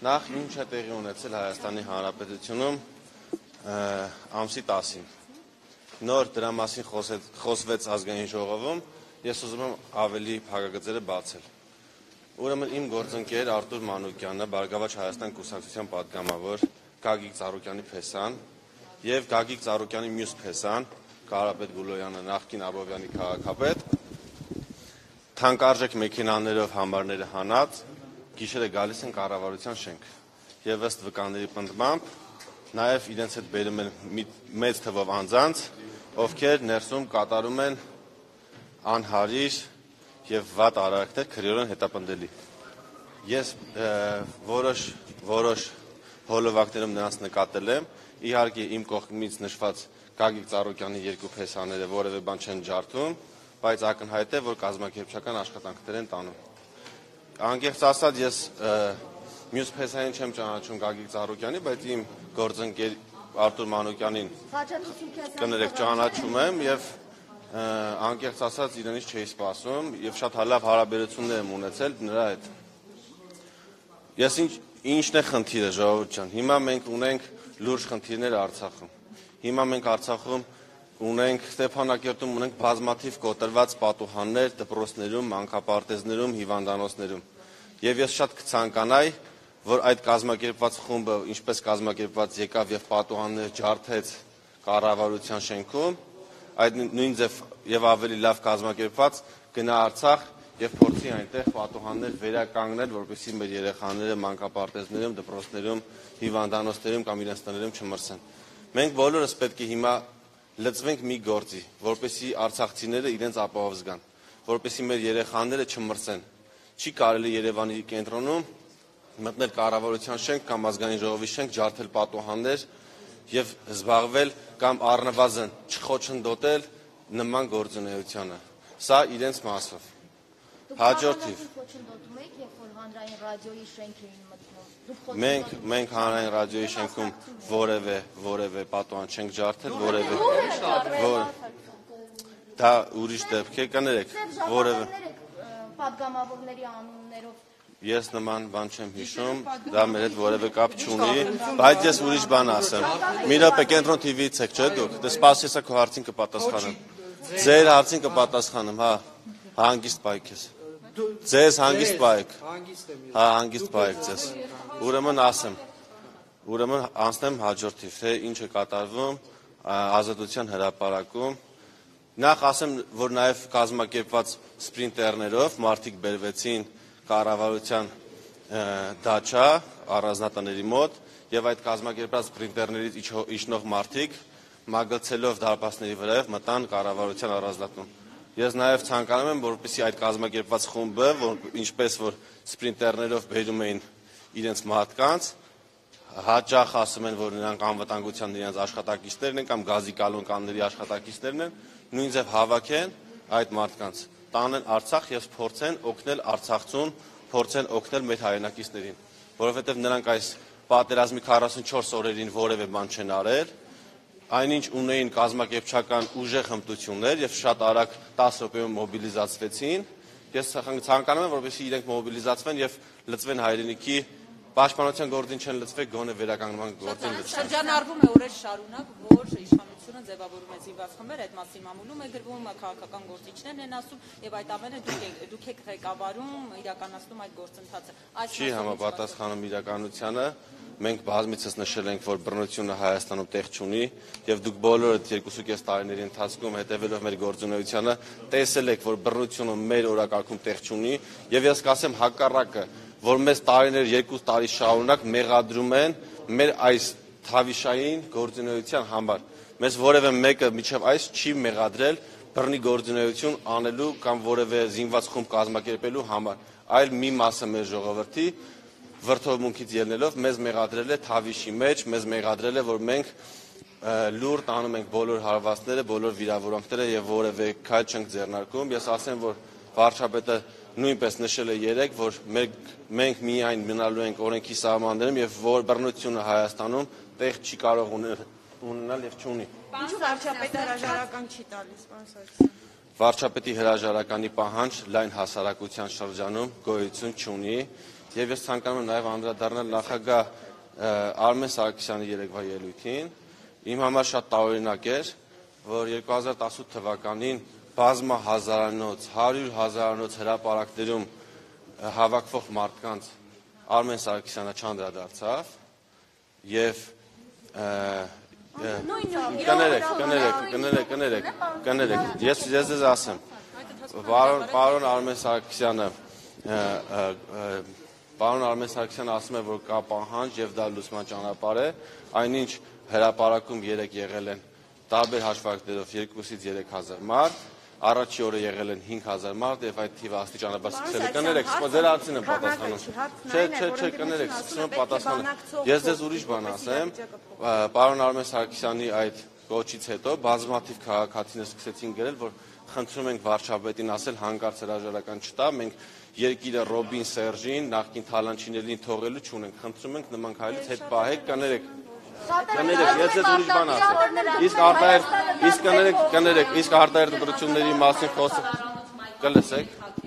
Նախ ինչ է տեղի ունեցել Հայաստանի Հանրապետությունում ամսի 10-ին։ Նոր դրա մասին խոսվեց ազգային ժողովում, ես ուզում եմ ավելի փակագծերը բացել։ Ուրեմն իմ գործընկեր Արտուր Մանուկյանը, Բարգավաճ Հայաստան կուսակցության պատգամավոր Գագիկ Ծառուկյանի փեսան եւ Գագիկ Ծառուկյանի մյուս փեսան Կարապետ Գուլոյանը, նախկին Աբովյանի քաղաքապետ, թանկարժեք մեքենաներով համարները հանած գիշերը գալիս են կառավարության շենք եւ ըստ վկաների պնդմամբ նաեւ իրենց հետ բերում են մեծ թվով անձանց, ովքեր ներսում կատարում են անհարիր եւ վատ արարքներ քրեորեն հետապնդելի։ Ես որոշ հոլովակներում նրանց նկատել եմ, իհարկե իմ կողմից նշված Գագիկ Ծառուկյանի երկու փեսաները որևէ բան չեն ջարդում, բայց ակնհայտ է, որ կազմակերպչական աշխատանքներ են տանում։ Անկեղծ ասած, ես մյուս փեսային չեմ ճանաչում Գագիկ Ծառուկյանի, բայց իմ գործընկեր Արտուր Մանուկյանին կներեք ճանաչում եմ եւ անկեղծ ասած իրենից չէի սպասում եւ շատ լավ հարաբերություններ եմ ունեցել նրա հետ։ Ես ինչն է խնդիրը, ժողովուրդ ջան, հիմա մենք ունենք լուրջ խնդիրներ Արցախում։ Հիմա մենք Արցախում ունենք Ստեփանակերտում ունենք բազմաթիվ կոտրված պատուհաններ դպրոցներում, մանկապարտեզներում, հիվանդանոցներում։ Եվ ես շատ կցանկանայի, որ այդ կազմակերպված խումբը, ինչպես կազմակերպված եկավ եւ պատուհաններ ջարդեց կառավարության շենքում, այդ նույն ձև եւ ավելի լավ կազմակերպված գնա Արցախ եւ փորձի այնտեղ պատուհաններ վերականգնել, որպեսզի մեր երեխաները մանկապարտեզներում, դպրոցներում, հիվանդանոցներում կամ իրենց տներում չմրսեն։ Մենք բոլորս պետք է հիմա լծվենք մի գործի, որպեսզի արցախցիները իրենց ապահով զգան, որպեսզի մեր երեխաները չմրսեն։ Չի կարելի Երևանի կենտրոնում մտնել կառավարության շենք կամ ազգային ժողովի շենք, ջարդել պատուհաններ եւ զբաղվել կամ առնվազն չխոչընդոտել նման գործունեությանը։ Սա իրենց մասով։ Հաջորդիվ Մենք հանրային ռադիոյի շենքում որևէ պատուհան չենք ջարդել, դա ուրիշ դեպք է, կներեք, որևէ պատգամավորների անուններով Ես նման բան չեմ հիշում, դա մեր հետ որևէ կապ չունի, բայց ես ուրիշ բան ասեմ։ Մի րոպե, Կենտրոն TV-ից եք, չէ՞ դուք։ Դե սպասեցա քո հարցին կպատասխանեմ։ Ձեր հարցին կպատասխանեմ, հա, հանգիստ բայք ես։ Ձեզ հանգիստ բայք։ Հա, հանգիստ բայք ձեզ։ Ուրեմն ասեմ։ Ուրեմն անցնեմ հաջորդիվ, թե ինչ է կատարվում Ազատության հրապարակում։ Նախ ասեմ, որ նաև կազմակերպված սպրինտերներով մարդիկ բերվեցին կառավարության դաչա առանձնատների մոտ եւ այդ կազմակերպած սպրինտերներից իջնող մարդիկ մագլցելով դարպասների վրայով մտան կառավարության առանձնատուն։ Ես նաև ցանկանում եմ, որպեսզի այդ կազմակերպված խումբը, ինչպես որ սպրինտերներով բերում էին իրենց մարդկանց, հաճախ ասում են, որ նրանք անվտանգության իրենց աշխատակիցներն են կամ գազի կալոնկանների աշխատակիցներն են, նույն ձև հավաքեն այդ մարդկանց, տանեն Արցախ եւ փորձեն օգնել Արցախցուն, փորձեն օգնել մեր հայրենակիցներին, որովհետեւ նրանք այս պատերազմի 44 օրերին որևէ բան չեն արել, այնինչ ունեին կազմակերպչական ուժեղ հմտություններ եւ շատ արագ 10 րոպեում մոբիլիզացվեցին։ Ես ցանկանում եմ, որպեսզի իրենք մոբիլիզացվեն եւ լծվեն հայրենիքի պաշտպանության գործին չեն լծվել, գոնե վերականգնման գործին լծվեն։ Շրջանառվում է օրեր շարունակ, որ իշխանությունը ձևավորում է զինված խմբեր, այդ մասին մամուլում է գրվում, քաղաքական գործիչներն են ասում եւ այդ ամենը դուք եք ղեկավարում, իրականացնում այդ գործընթացը։ Չի համապատասխանում իրականությանը։ Մենք բազմիցս նշել ենք, որ բռնությունը Հայաստանում տեղ չունի եւ դուք բոլորդ 2.5 տարիների ընթացքում հետեւելով մեր գործունեությանը տեսել եք, որ բռնությունը մեր օրակարգում տեղ չունի եւ ես կասեմ հակառակը, որ մեզ տարիներ 2 տարի շարունակ մեղադրում են մեր այս թավիշային գործունեության համար։ Մեզ որևէ մեկը միջև այս չի մեղադրել բռնի գործունեություն անելու կամ որևէ զինված խումբ կազմակերպելու համար, այլ մի մասը մեր ժողովրդի վրդովմունքից ելնելով մեզ մեղադրել է թավիշի մեջ, մեզ մեղադրել է, որ մենք լուր տանում ենք բոլոր հարվածները, բոլոր վիրավորանքները եւ որևէ քայլ չենք ձեռնարկում։ Ես ասեմ, որ վարչապետը նույնպես նշել է երեկ, որ մենք միայն մնալու ենք օրենքի սահմաններում եւ որ բռնությունը Հայաստանում տեղ չի կարող ունենալ եւ չունի։ Ինչու վարչապետը հրաժարական չի տալիս, պարոն Սարգսյան։ Վարչապետի հրաժարականի պահանջ լայն հասարակության շրջանում գոյություն չունի Եվ ես ցանկանում եմ նաև անդրադառնալ նախագահ Արմեն Սարգսյանի երեկվա ելույթին։ Իմ համար շատ տարօրինակ էր, որ 2018 թվականին բազմա հազարանոց, 100 հազարանոց հրապարակներում հավաքվող մարդկանց Արմեն Սարգսյանը չանդրադարձավ եւ կներեք, ես ձեզ ասեմ, պարոն Արմեն Սարգսյանը ասում է, որ կա պահանջ եւ դա լուսման ճանապարհ է, այնինչ հրապարակում 3 եղել են տարբեր հաշվարկներով 2-ից 3000 մարդ, առաջի օրը եղել են 5000 մարդ եւ այդ թիվը աստիճանաբար սկսել է։ Կներեք, ձեր հարցին եմ պատասխանում։ Չէ, կներեք, սկսում եմ պատասխանել։ Ես ձեզ ուրիշ բան ասեմ, պարոն Արմեն Սարգսյանի այդ կոչից հետո բազմաթիվ քաղաքացիներ սկսեցին գրել, որ խնդրում ենք վարչապետին ասել հանկարծ հրաժարական չտա, մենք երկիրը Ռոբին Սերժին, նախկին թալանչիներին թողելու չունենք, խնդրում ենք նման քայլից հետ պահեք, կներեք, ես ձեզ ուրիշ բան ասեմ, իսկ արտահայտ ընտրությունների մասին խոսքը կլսեք,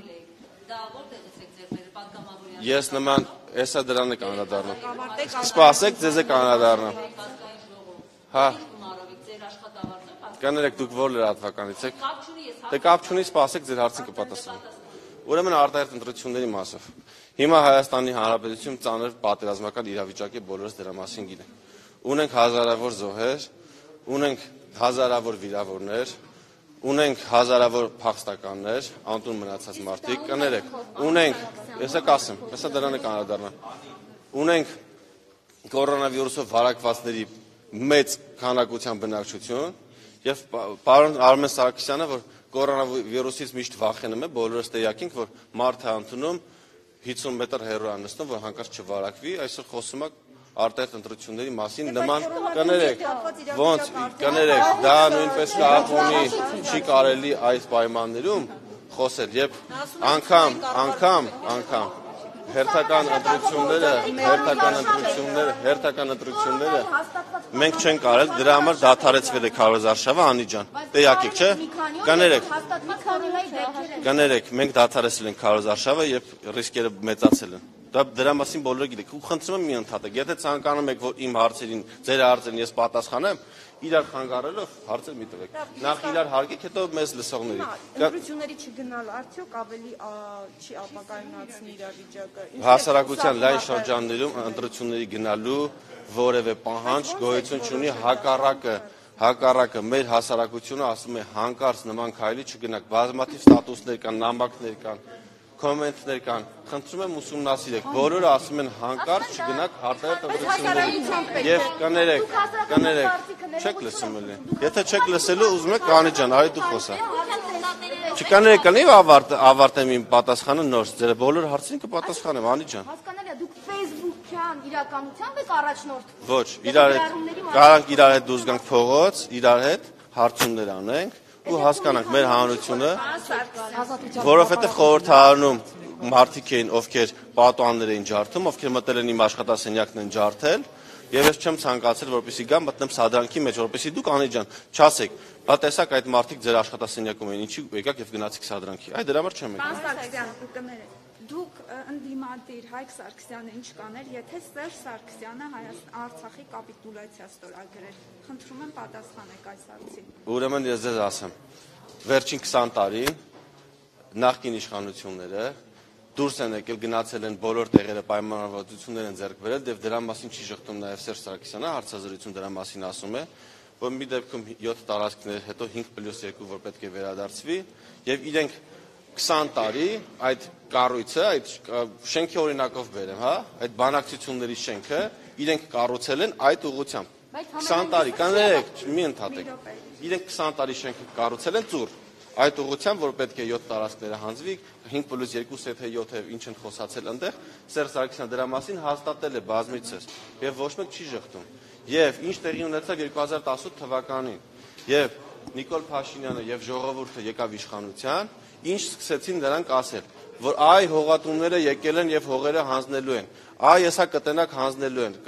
ես նման, եսա դրան է կանադառնամ, սպասեք, ձեզ է կանադառնամ, հա, կներեք, դուք որ լրատվականից եք, դե կապ չունի, սպասեք, ձեր հարցին կպատասխանեմ։ Ուրեմն արտահայտ ընտրությունների մասով։ Հիմա Հայաստանի Հանրապետությունում ծանր պատերազմական իրավիճակ է, բոլորս դրա մասին գիտենք։ Ունենք հազարավոր զոհեր, ունենք հազարավոր վիրավորներ, ունենք հազարավոր փախստականներ, անտուն մնացած մարդիկ, կներեք, ունենք, եսա կասեմ, եսա դրան է կանադառնամ, ունենք կորոնավիրուսով վարակվածների մեծ քանակության բնակչություն եւ պարոն Արմեն Սարգսյանը, որ կորոնավիրուսից միշտ վախենում է, բոլորս տեղյակ ենք, որ մարդը ընդունում 50 մետր հեռու է նստում, որ հանկարծ չվարակվի, այսօր խոսում է արտահայտ ընտրությունների մասին նման կներեք, ոնց կներեք, դա նույնպես կապ ունի, չի կարելի այս պայմաններում խոսել, եւ անգամ հերթական ընտրությունները մենք չենք կարել, դրա համար դադարեցվել է քարոզարշավը, Անիջան, տեղյակ եք, չէ՞, կներեք, մենք դադարեցել ենք քարոզարշավը եւ ռիսկերը մեծացել են։ Դրա մասին բոլորը գիտեք, ու խնդրում եմ մի ընդհատեք, եթե ցանկանում եք, որ իմ հարցերին, ձեր հարցերին ես պատասխանեմ, իրար խանգարելով հարցեր մի տվեք, նախ իրար հարգեք, հետո մեզ լսողների։ Ընտրությունների չգնալ, արդյոք ավելի չի ապակայունացնի իրավիճակը։ Հասարակության լայն շրջաններում ընտրությունների գնալու որևէ պահանջ գոյություն չունի, հակառակը մեր հասարակությունը ասում է հանկարծ նման քայլի չգնաք, բազմաթիվ ստատուսներ կան, նամակներ կան, կոմենտներ կան, խնդրում եմ ուսումնասիրեք, բոլորը ասում են հանկարծ չգնաք արտահայտ ընտրությունների եւ կներեք, չեք լսում էլի, եթե չեք լսելու ուզում եք Անիջան, արի դու խոսա, չկաներեք կնի ավարտեմ իմ պատասխանը նոր, ձեր բոլոր հարցին կպատասխանեմ, Անիջան։ Հասկանալի է, դուք Facebook-յան իրականությամբ եք առաջնորդվում։ Ոչ, կարանք իրար հետ դուրս գանք փողոց, իրար հետ հարցումներ անենք ու հասկանանք մեր հանրությունը, որովհետև խորհրդարանում մարդիկ էին, ովքեր պատուհաններ էին ջարդում, ովքեր մտել են իմ աշխատասենյակն են ջարդել, եւ ես չեմ ցանկացել, որպեսզի գամ մտնեմ սադրանքի մեջ, որպեսզի դուք Անիջան չասեք, բա տեսակ այդ մարդիկ ձեր աշխատասենյակում էին, ինչի եկաք եւ գնացիք սադրանքի։ Այդ դրա համար չեմ եկել։ Դուք ընդդիմադիր Հայկ Սարգսյանը ինչ կաներ, եթե Սերժ Սարգսյանը Արցախի կապիտուլյացիա ստորագրեր։ Խնդրում եմ պատասխանեք այս հարցին։ Ուրեմն ես ձեզ ասեմ, վերջին 20 տարին նախկին իշխանությունները դուրս են եկել, գնացել են բոլոր տեղերը, պայմանավորվածություններ են ձեռք բերել, եւ դրա մասին չի շղթում նաեւ Սերժ Սարգսյանը, հարցազրույցում դրա մասին ասում է, որ մի դեպքում 7 տարածքներ հետո 5+2 որ պետք է վերադարձվի, եւ իրենք 20 տարի այդ կառույցը, այդ շենքի օրինակով բերեմ, հա, այդ բանակցությունների շենքը իրենք կառուցել են այդ ուղղությամբ։ 20 տարի, կանեք, մի ընդհատեք։ Իրենք 20 տարի շենքը կառուցել են ծուռ։ Այդ ուղղությամբ, որ պետք է 7 տարածքները հանձվի, 5+2 եթե 7 ինչ են խոսացել այնտեղ, Սերժ Սարգսյանը դրա մասին հաստատել է բազմիցս եւ ոչ մեկ չի շղթում։ Եվ ինչ տեղի ունեցավ 2018 թվականին, եւ Նիկոլ Փաշինյանը եւ ժողովուրդը եկավ իշխանության, ինչ սկսեցին նրանք ասել, որ այ հողատունները եկել են եւ հողերը հանձնելու են, այ եսա կտենակ հանձնելու են,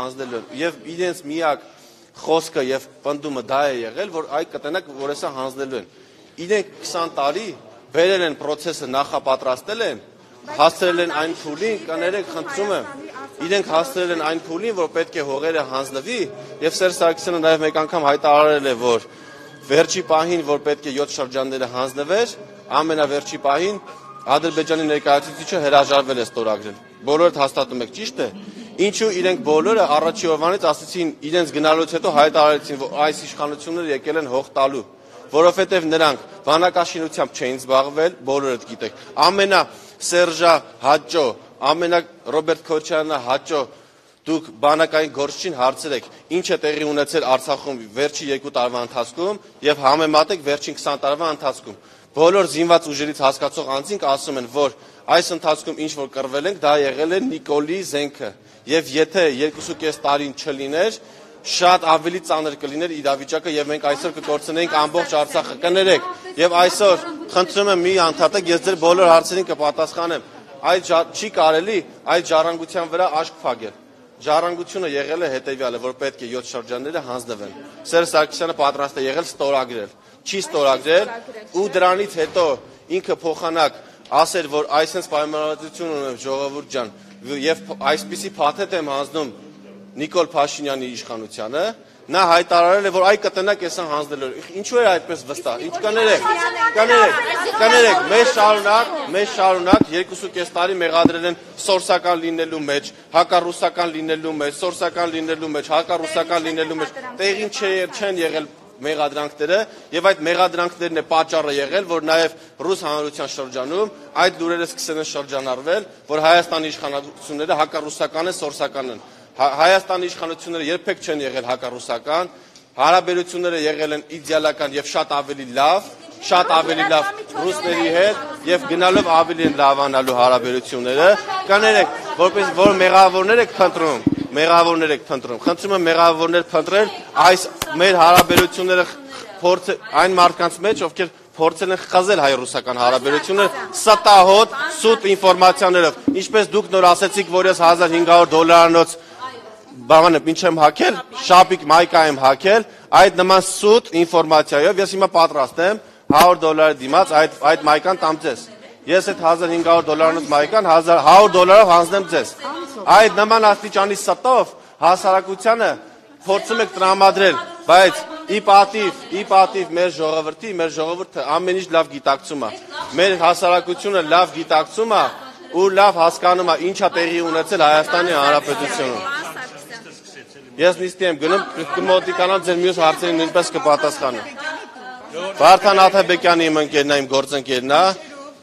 եւ իրենց միակ խոսքը եւ պնդումը դա է եղել, որ այ կտենակ որ եսա հանձնելու են։ Իրենք 20 տարի վերել են process-ը նախապատրաստել են, հասցրել են այն փուլին, կներեք, խնդրում եմ, իրենք հասցրել են այն փուլին, որ պետք է հողերը հանձնվի, եւ Սերժ Սարգսյանը նաեւ մեկ անգամ հայտարարել է, որ վերջի պահին, որ պետք է 7 շրջանները հանձնվեր, ամենավերջի պահին Ադրբեջանի ներկայացուցիչը հրաժարվել է ստորագրել։ Բոլորդ հաստատում եք, ճիշտ է։ Ինչու իրենք բոլորը առաջի օրվանից ասացին, իրենց գնալուց հետո հայտարարեցին, որ այս իշխանությունները եկել են հող տալու, որովհետև նրանք բանակաշինությամբ չէին զբաղվել, բոլորդ գիտեք։ Ամենա Սերժա հաճո, ամենա Ռոբերտ Քոչարյանը հաճո դուք բանակային գործչին հարցրեք, ինչ է տեղի ունեցել Արցախում վերջի 2 տարվա ընթացքում եւ համեմատեք վերջին 20 տարվա ընթացքում։ Բոլոր զինված ուժերից հասկացող անձինք ասում են, որ այս ընթացքում ինչ որ կռվել ենք, դա եղել է Նիկոլի զենքը, եւ եթե 2.5 տարին չլիներ, շատ ավելի ծանր կլիներ իրավիճակը եւ մենք այսօր կկորցնեինք ամբողջ Արցախը, կներեք, եւ այսօր խնդրում եմ մի անդադակ, ես ձեր բոլոր հարցերին կպատասխանեմ, այդ չի կարելի այդ ժառանգության վրա աշկ փակել։ Ժառանգությունը եղել է հետեւյալը, որ պետք է 7 շրջանները հանձնվեն։ Սերժ Սարգսյանը պատրաստ է եղել ստորագրել, չի ստորագրել ու դրանից հետո ինքը փոխանակ ասել, որ այսպես պայմանավորվածություն ունեմ ժողովուրդ ջան, եւ այսպիսի փաթեթ եմ հանձնում Նիկոլ Փաշինյանի իշխանությանը, նա հայտարարել է, որ այ կտնակ էսան հանձնելու։ Ինչու է այդպես վստահ։ Ինչ կներեք, մեզ շարունակ 2.5 տարի մեղադրել են սորսական լինելու մեջ, հակառուսական լինելու մեջ, սորսական լինելու մեջ, հակառուսական լինելու մեջ, տեղին չեն եղել մեղադրանքները եւ այդ մեղադրանքներն է պատճառը եղել, որ նաեւ ռուս հանրության շրջանում այդ լուրերը սկսել են շրջանառվել, որ Հայաստանի իշխանությունները հակառուսական են, սորսական են։ Հայաստանի իշխանությունները երբեք չեն եղել հակառուսական, հարաբերությունները եղել են իդեալական եւ շատ ավելի լավ ռուսների հետ եւ գնալով ավելի են լավանալու հարաբերությունները։ Կներեք, որպես որ մեղավորներ եք փնտրում, խնդրում եմ մեղավորներ փնտրել այս մեր հարաբերությունները այն մարդկանց մեջ, ովքեր փորձել են խզել հայ-ռուսական հարաբերությունները ստահոդ սուտ ինֆորմացիաներով, ինչպես դուք նոր ասեցիք, որ ես $1500 բանը ինչ եմ հակել, շապիկ մայկա եմ հակել, այդ նման սուտ ինֆորմացիայով ես հիմա պատրաստ եմ $100 դիմաց այդ մայկան տամ ձեզ։ Ես այդ $1500 մայկան $100 հանձնեմ ձեզ։ Այդ նման աստիճանի ստով հասարակությանը փորձում եք տրամադրել, բայց ի պատիվ մեր ժողովուրդը ամեն ինչ լավ գիտակցում է։ Մեր հասարակությունը լավ գիտակցում է ու լավ հասկանում է ինչա տեղի ունեցել Հայաստանի Հանրապետությունում։ Ես նիստի եմ գնում, կմոտիկանամ ձեր մյուս հարցերին նույնպես կպատասխանեմ։ Վարդան Աթաբեկյանը իմ ընկերն է, իմ գործընկերն է,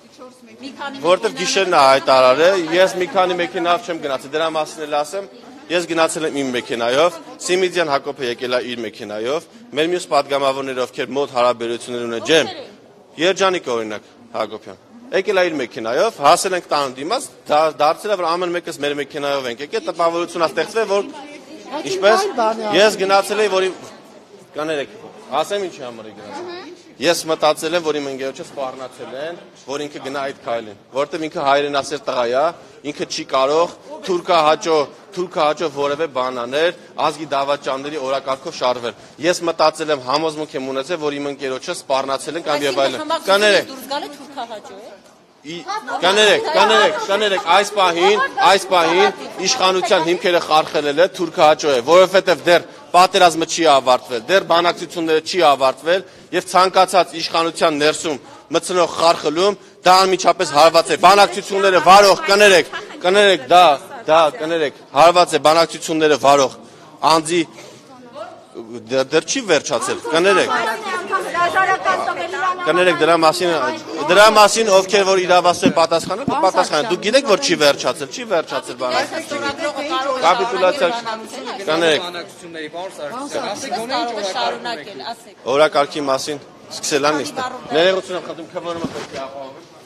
որտեվ գիշերն է հայտարարել, ես մի քանի մեքենայով չեմ գնացել, դրա մասին էլ ասեմ, ես գնացել եմ իմ մեքենայով, Սիմիդյան Հակոբը եկել է իր մեքենայով, մեր մյուս պատգամավորները, ովքեր մոտ հարաբերություններ ունեն, ջեմ, Երջանիկ օրինակ Հակոբյան, եկել է իր մեքենայով, հասել ենք տան դիմաց, դարձել է, որ ամեն մեկս մեր մեքենայով ենք եկել, տպավորություն է ստեղծվել, որ ինչպես ես գնացել եմ, որ կներեք, ասեմ ինչի համար է գնացել։ Ես մտածել եմ, որ իմ ընկերոջը սպառնացել են, որ ինքը գնա այդ քայլին, որովհետև ինքը հայրենասեր տղա է, ինքը չի կարող թուրքահաճո որևէ բան անել, ազգի դավաճանների օրակարգով շարժվել։ Ես մտածել եմ, համոզմունք եմ ունեցել, որ իմ ընկերոջը սպառնացել են կամ եւ այլն։ Կներեք, այս պահին իշխանության հիմքերը խարխելել է թուրքահաճո է, որովհետև դեռ պատերազմը չի ավարտվել, դեռ բանակցությունները չի ավարտվել եւ ցանկացած իշխանության ներսում մտցնող խարխլում դա անմիջապես հարված է բանակցությունները վարող կներեք կներեք հարված է բանակցությունները վարող անձի դեռ չի վերջացել կներեք դրա մասին ովքեր որ իրավասու են պատասխանել դուք գիտեք որ չի վերջացել բանակցությունները կապիտուլյացիա կներեք օրակարգի մասին սկսել են նիստը ներողություն եմ խնդրում քվորումը պետք է ապահովել